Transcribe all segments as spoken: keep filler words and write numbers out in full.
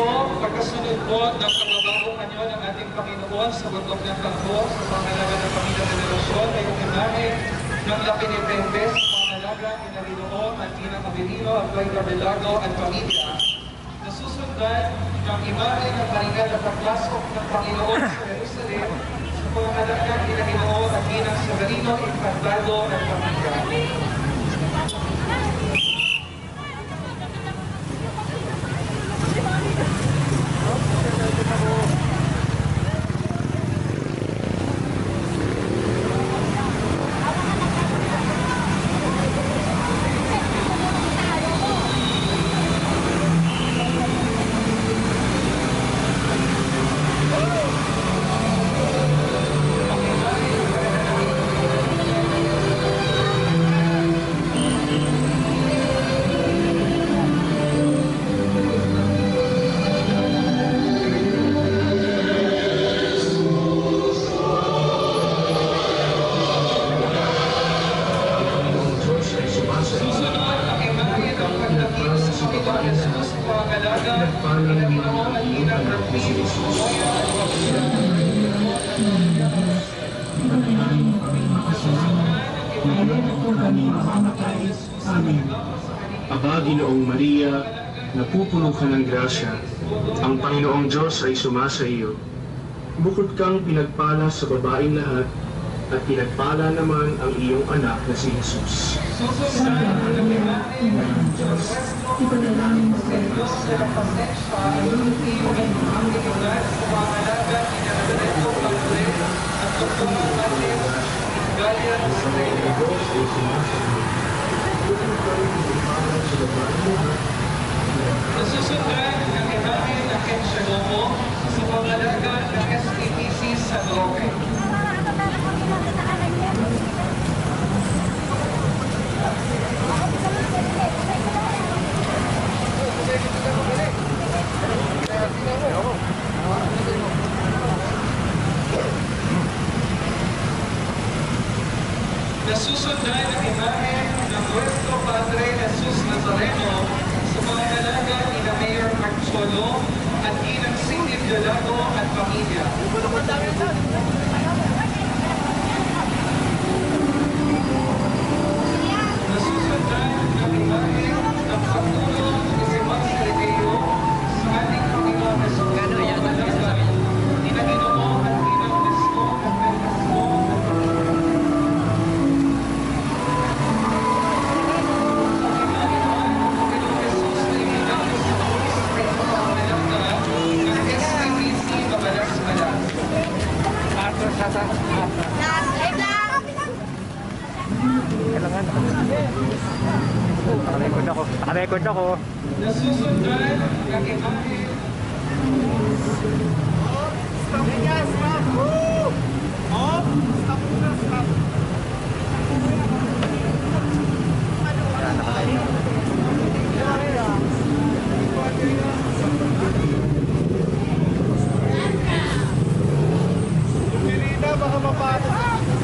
po, pagkasunod po ng pagbabago kanyo ng ating Panginoon sa bundok ng Takbo, sa pangalaga ng Panginoon ng Relasyon, ay yung imahe ng laki ni Pepe sa pangalaga ni Naginoon at Inang Abilino at Bay Cabelado at pamilya. Nasusundan ng imahe ng maringal na pagpasok ng Panginoon sa Jerusalem sa pangalaga ni Naginoon at Inang Sagrado, Infantado at pamilya. Aba, Ginoong Maria, napupuno ka ng grasya, ang Panginoong Diyos ay sumasa iyo. Bukod kang pinagpala sa babaeng lahat, at pinagpala naman ang iyong anak na si Jesus. Susunod ang imahe ng Diyos, ipanalangin sa Diyos na pasensya ay yung iyong ang inulat sa pangalaga ni Nazareto Pagre at Doktor Matis Galia sa Reyna. Nasusundan ang imahe ng Kenshalomo sa pangalaga ng S T P C sa Roque. Nasusundan ang imahe ng Nuestro Padre Jesus Nazareno sa pangalaga ni na Mayor Marcholo at Inang Singit Dalago at pamilya. Nasusundan ang imahe ng pagtulong ni si Max Rebeo sa ating Panginoon na sa pangalaga ni na Ginoo at Inang Nesco at Nesco at pamilya. Kailangan naka-record ako. Naka-record ako. Nasusundan ang imahe. Stop! Stop! Oh! Stop! Stop! Yan, naka-record. Pirina, baka mapatong.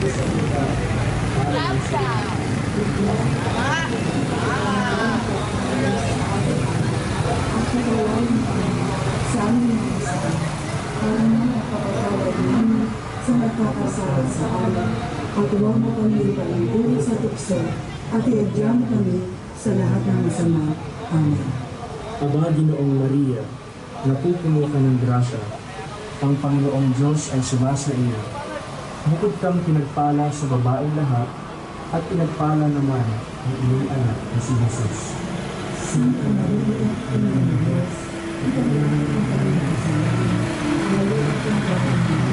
Sa aming isa, para nakakapatawad namin sa nagkakasala sa amin, at huwag mo kami palanggunin sa tukso, at iadya mo kami sa lahat ng masama. Amen. Aba, Ginoong Maria, napupuno ka ng grasya, ang Panginoong Diyos ay sumasa iyo. Bukod kang pinagpala sa babaeng lahat, at pinagpala naman ang iyong anak na si Jesus. Santa Maria, Ina ng Diyos, ipanalangin mo kami sa malulog ng pagkakas.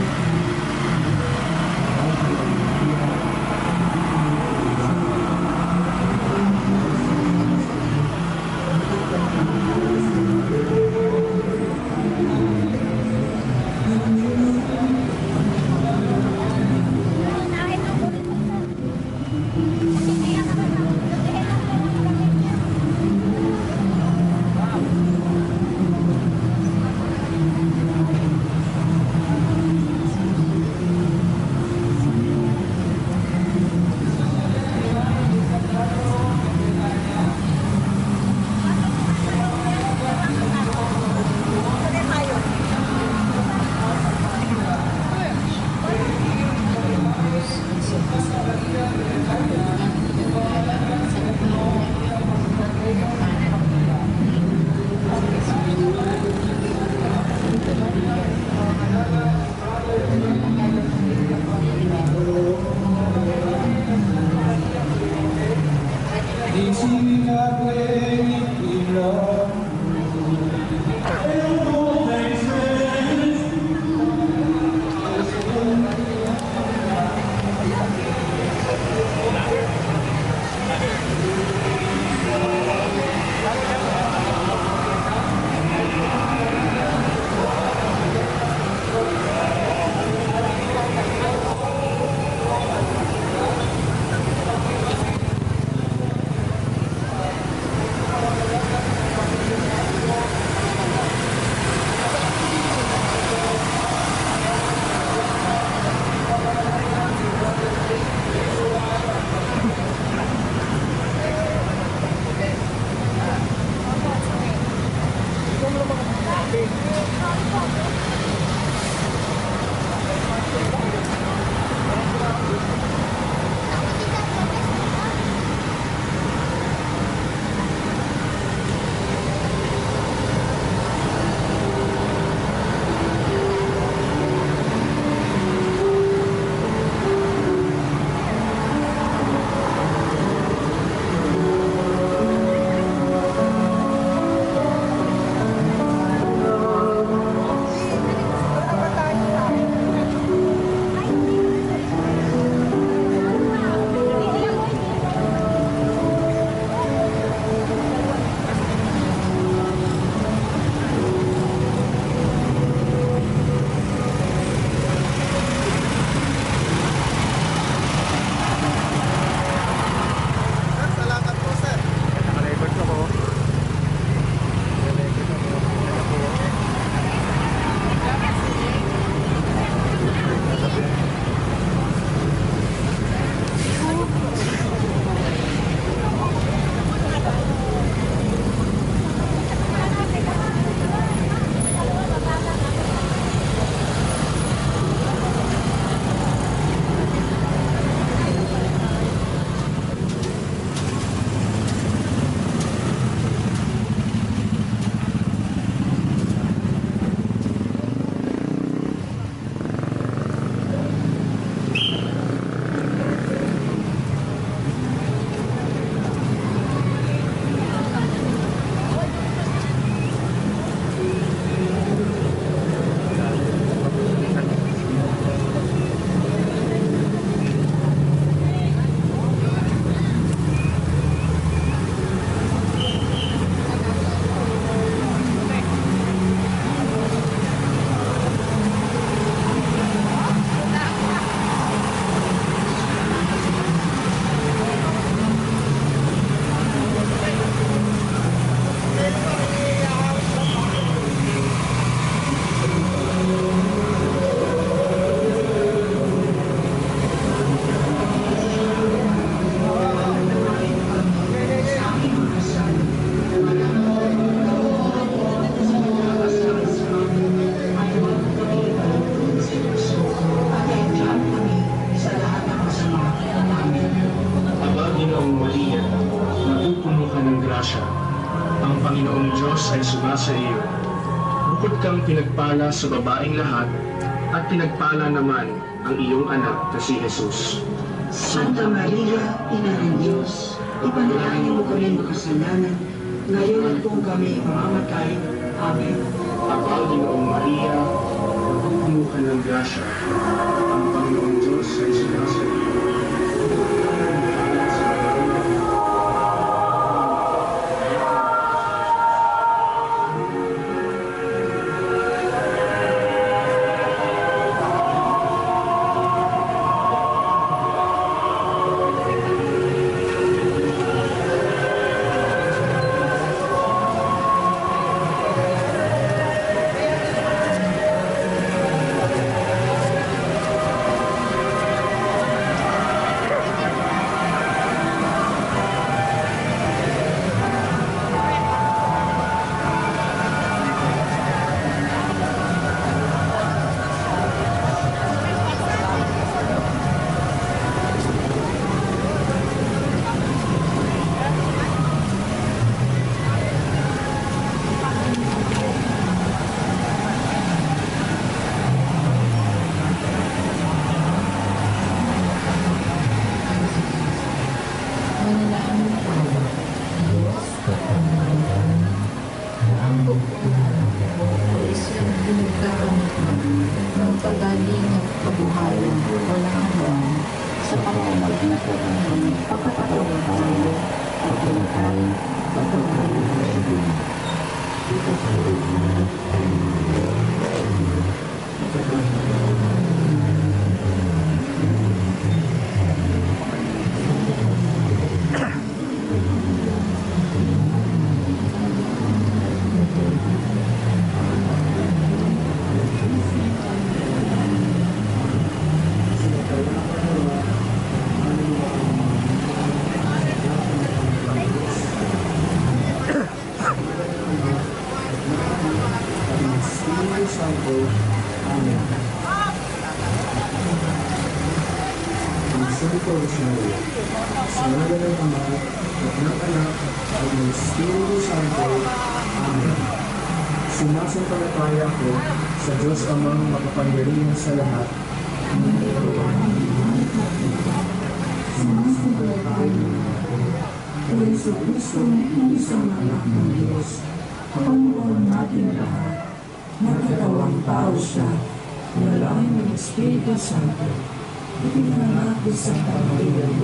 ay sumasa iyo. Bukod kang pinagpala sa babaeng lahat, at pinagpala naman ang iyong anak na si Jesus. Santa Maria, Ina ng Diyos, ipanalangin mo kami makasalanan, ngayon at kung kami mamamatay. Amen. Aba, Ginoong Maria, napupuno ka ng grasya. Ang Panginoong Diyos ay sumasa iyo. pagkakataon tayo, pagkakataon, pagkakataon, Sa ngalan ng Ama, at ng Anak, at ng Espiritu Santo. Amen. Sumasampalataya ko sa Diyos Amang makapangyarihan sa lahat. Sumasampalataya ko kay Yesu Cristo na isang anak ng Diyos, Panginoon natin lahat, nagkatawang tao siya, nalain ng Espiritu Santo, ipinanganak sa Panginoon.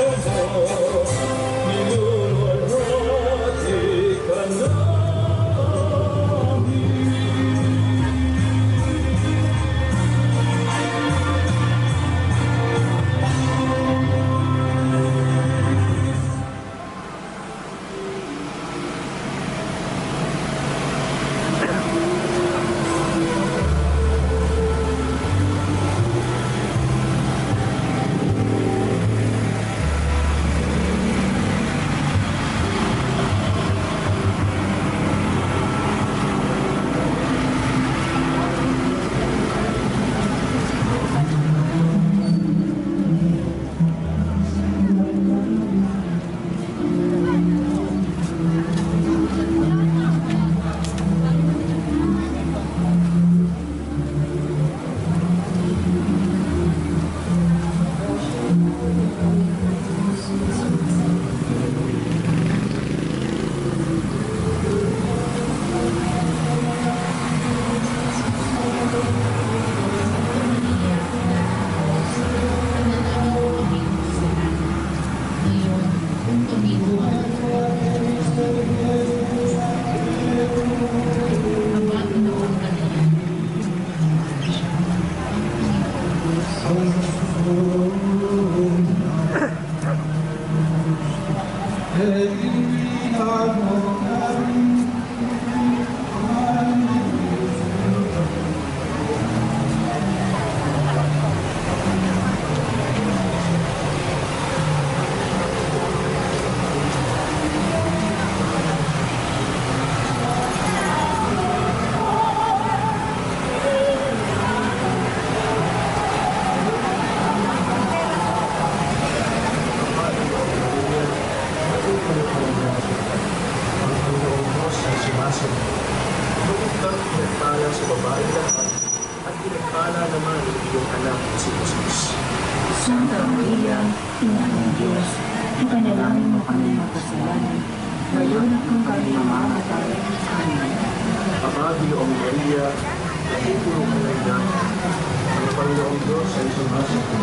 Santa Maria, Ina ng Diyos, ipanalangin mo kami makasalanan, ngayon at kung kami mamamatay. Amen. Ama, Ginoong Maria, napupuno ka ng dapat. Ang Panginoong Diyos ay sumasagot.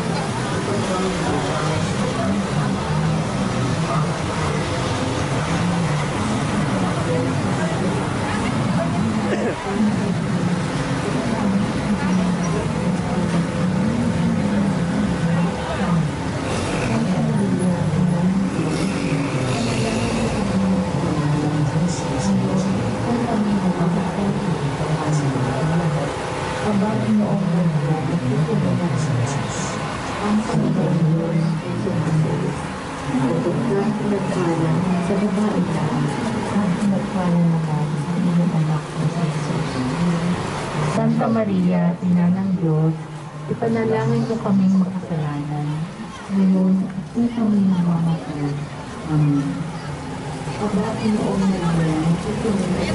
Pinagpala sa babae lang at pinagpala naman sa iyong anak na si Jesus. Santa Maria, Ina ng Diyos, ipanalangin mo kaming makasalanan, ngayon at kung kami mamamatay. Amen. Aba, Pinoong Maria, ituloy.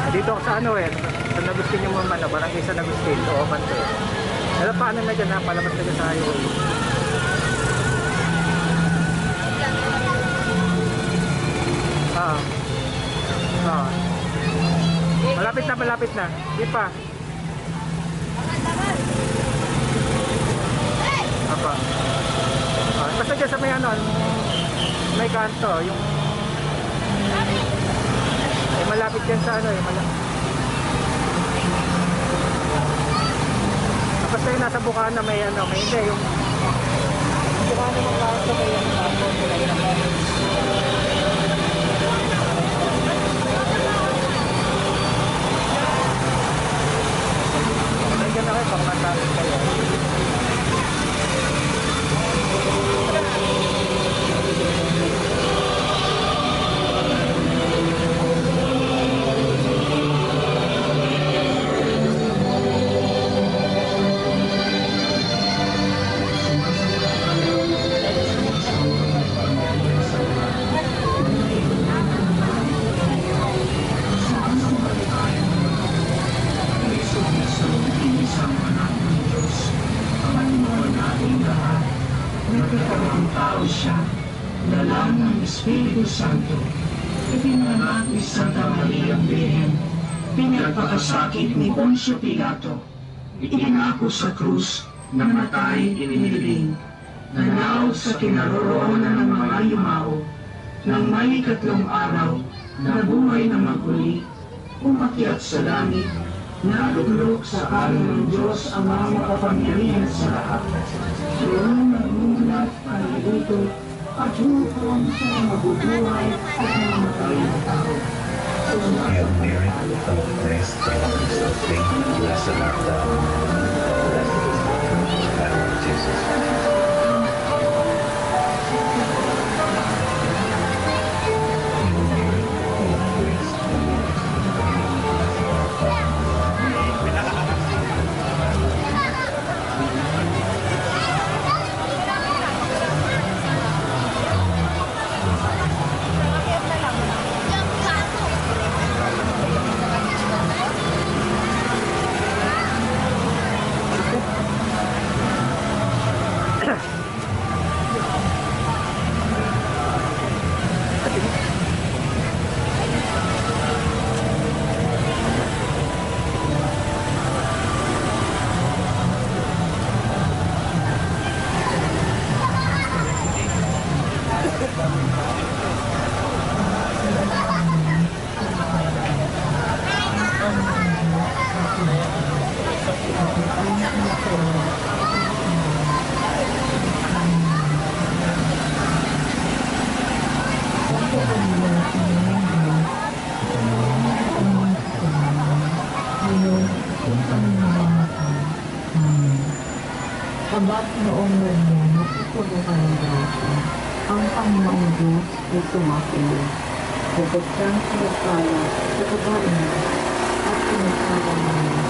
Dito ako sa ano eh, sa Agustin yung mama na, barangay San Agustin, o Banto. Pero paano na dyan ha, palabas na dyan sa highway. Ah. Ah. Malapit na, malapit na. Di pa. Apa. Ah, basta dyan sa may ano, may kanto, yung eh, malapit yan sa ano eh, malapit. Basta yung nasa Bulacan may ano, may hindi, yung Bulacan ng kanto may ano, tapos may ano. Nandiyan na kayo, pangmatapos kayo. Tao siya, dala ng Espiritu Santo, ipinanganak ni Santa Maria Birhen, pinagpakasakit ni Poncio Pilato, itinako sa krus, namatay, iniling, nanaw sa kinaroroonan ng mga yumao, nang may ikatlong araw, nabuhay na maguli, umakyat sa langit, naluglok sa kanan ng Diyos ang mga makapangyarihan sa lahat. Siya nagmumulat panalito at humupuan sa mga mabubuhay at mamatay na tao. Hail Mary, full of grace, the Lord is with thee. Blessed art thou among women, blessed is the fruit of thy womb, Jesus. Hail Mary, full of grace, the Lord is with thee. Blessed art thou among women, blessed is the fruit of thy womb. Kabat noong Maria, napupuno ka ng grasya, ang Panginoong Diyos ay tumakinig. Bukod kang sinagpala sa babae mo, at sinagpala mo niya.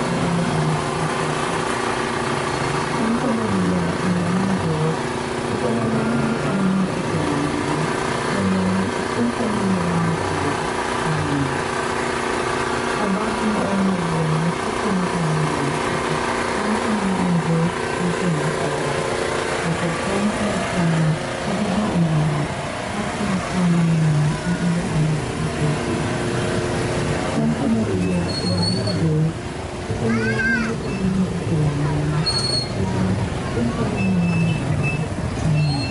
Santa Maria, Ina ng Diyos, ipanalangin ka ng mga kasalanan, ngayon at kung kami naman sa Amen. Kabat noong Maria, napupuno ka ng grasya, ang Panginoong Diyos ay tumakinig. Bukod kang sinagpala sa babae mo, at sinagpala mo niya ang iyong anak na Jesus. Santa Maria, Ina ng Diyos, ipanalangin ka ng mga kasalanan, ngayon at kung kami naman sa Amen.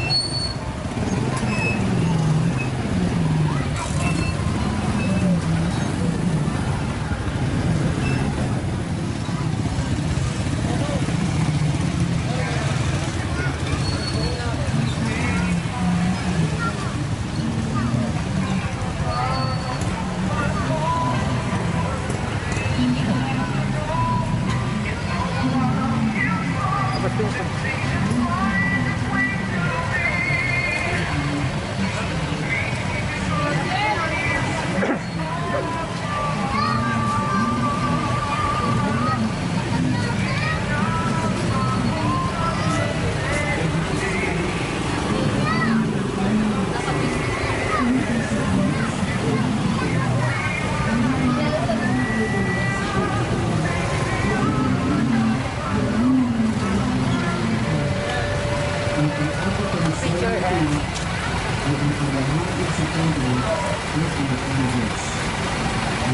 Tapos yung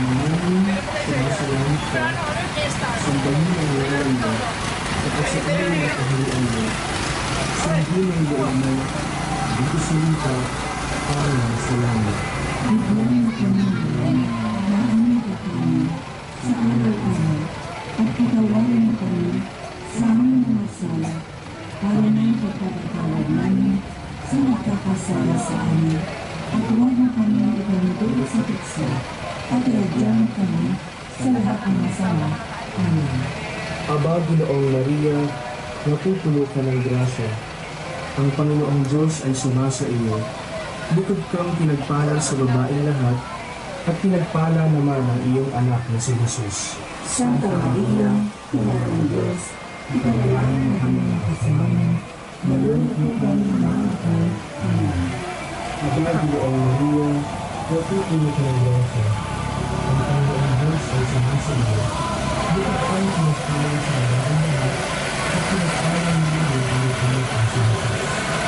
namin, sumasalangit ka, sambahin ang ngalan mo, kapasiparin ang kaharian mo, sambahin ang loob mo, bitisin ka, parang sa langit. Bigyan kami ngayon na aming kakanin sa araw-araw at patawarin mo kami sa aming mga sala para na pagkakatawad namin sa nagkakasala sa amin at huwag mo kami ipanitulog sa tukso at iadyan kami sa lahat ng masama. Amen. Aba, Ginoong Maria, napupuno ka ng grasya. Ang Panginoong Diyos ay sumasa iyo. Bukod kang pinagpala sa babaeng lahat, at pinagpala naman ang iyong anak na si Jesus. Santa Maria, Ina ng Diyos, ipanalangin mo kami ng kasalanan, ngayon at kami namatay. Amen. Aba, Ginoong Maria, napupuno ka ng grasya. Ang Panginoong Diyos ay sumasa iyo. Bukod kang pinagpala sa babaeng lahat, at pinagpala naman ang iyong anak na si Jesus.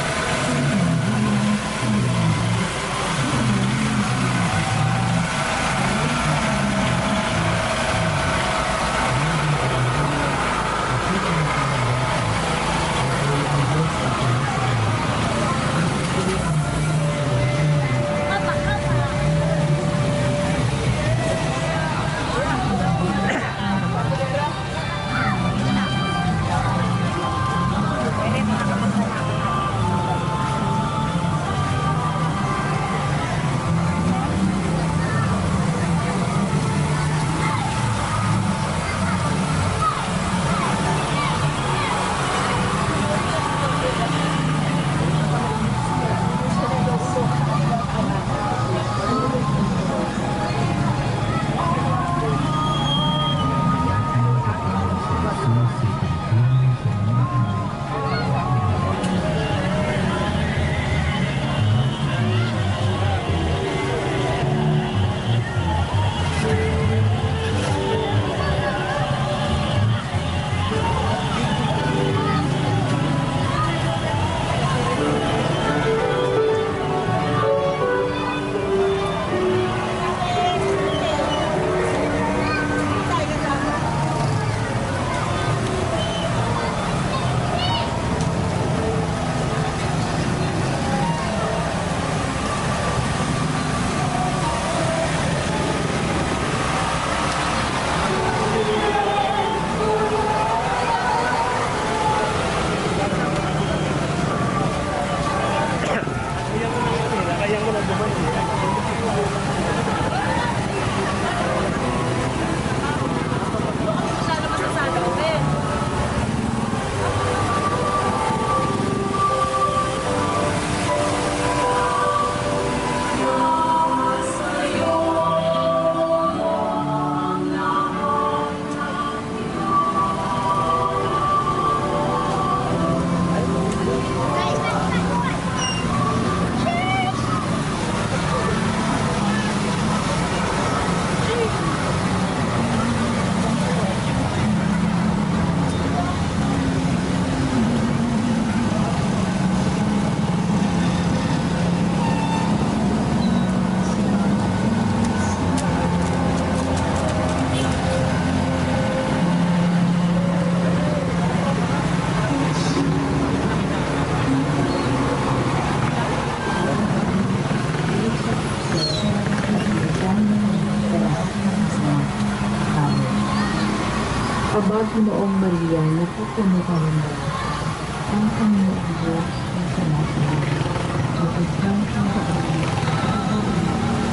Aba, Ginoong Maria, napupuno ka ng grasya. Ang Panginoong Diyos ay sumasa iyo. Bukod kang pinagpala sa babaeng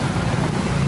lahat,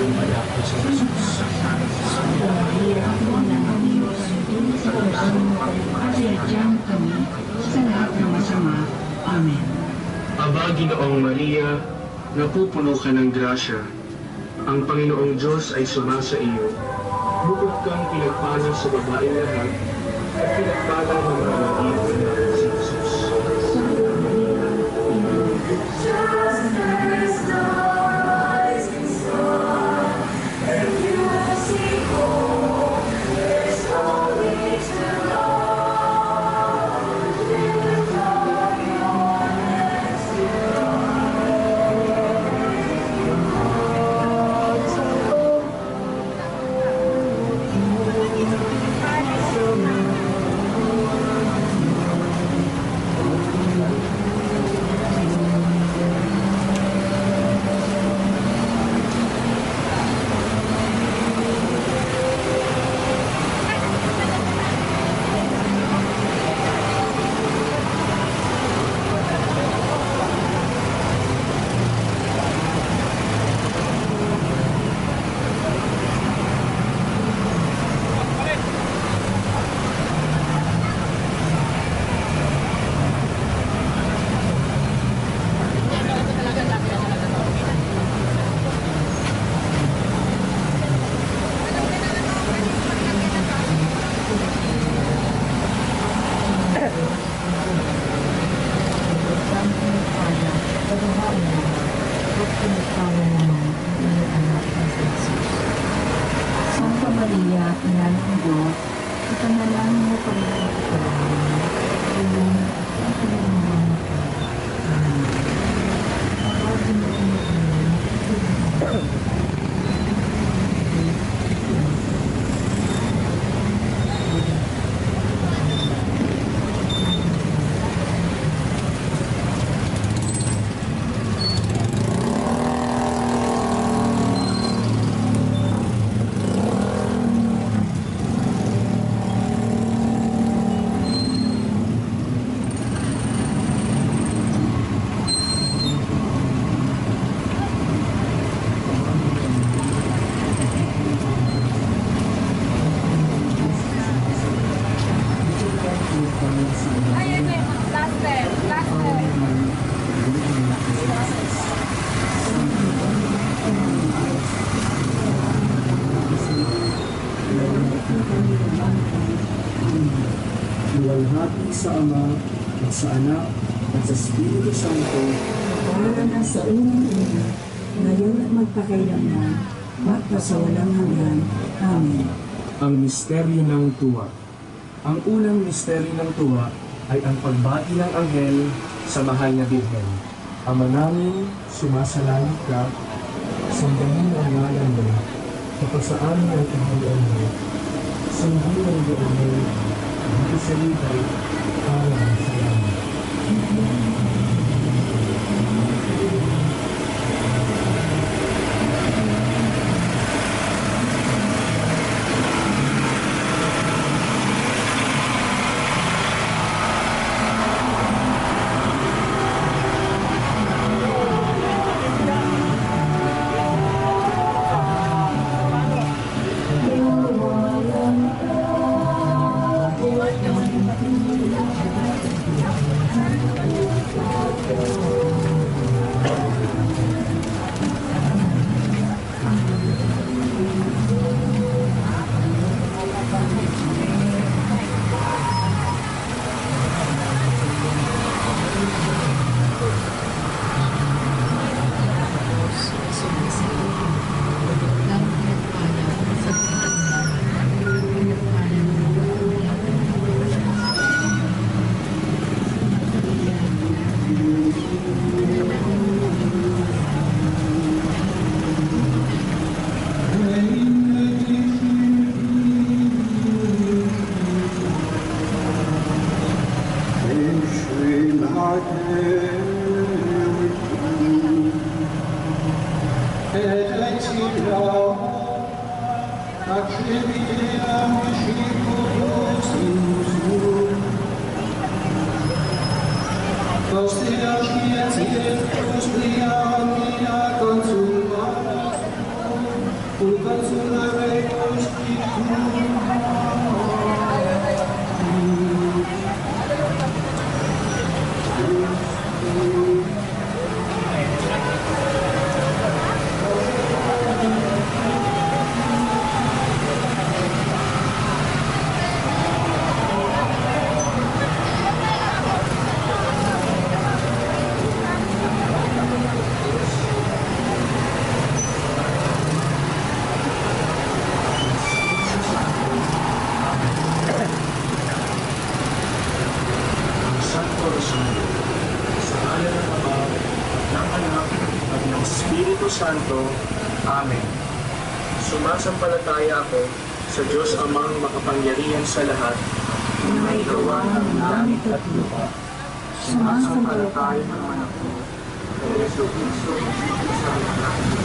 sumpaya ko sa Jesus. Santa Maria, Ina ng Diyos, sa puso mo kasadyang kami sa lahat ng masama. Amen. Aba, Ginoong Maria, napupuno ka ng grasya. Ang Panginoong Diyos ay sumasa iyo. Bukod kang pinagpala sa babaeng lahat, at pinagpala ng mga ibon na si Jesus. Santa Maria, Ina ng Diyos, Santa Maria, Ina ng Diyos, ipanalangin mo kami ang kapalaran, tulong at pinagmamahal ko. Amen. Pagpapagin mo kami ng Luwalhati sa Ama, at sa Anak, at sa Espiritu Santo, para na sa unang-una, ngayon at magpakailanman, magpasawalang hanggan. Amen. ang misteryo ng tuwa. Ang unang misteryo ng tuwa ay ang pagbati ng anghel sa mahal na Birhen. Ama namin, sumasalangit ka, sambahin ang ngalan mo, kapasaan ang kaharian mo, sundin ang loob mo, dito sa libay, para sa langit. Bukan sungai San Corazon, sa ngalan ng Ama, ng Anak, at ng Espiritu Santo. Amen. Sumasampalataya ako sa Diyos Amang makapangyarihan sa lahat, na may gawa ng langit at lupa. sumasampalataya naman ako kay Yesu Cristo, Espiritu Santo,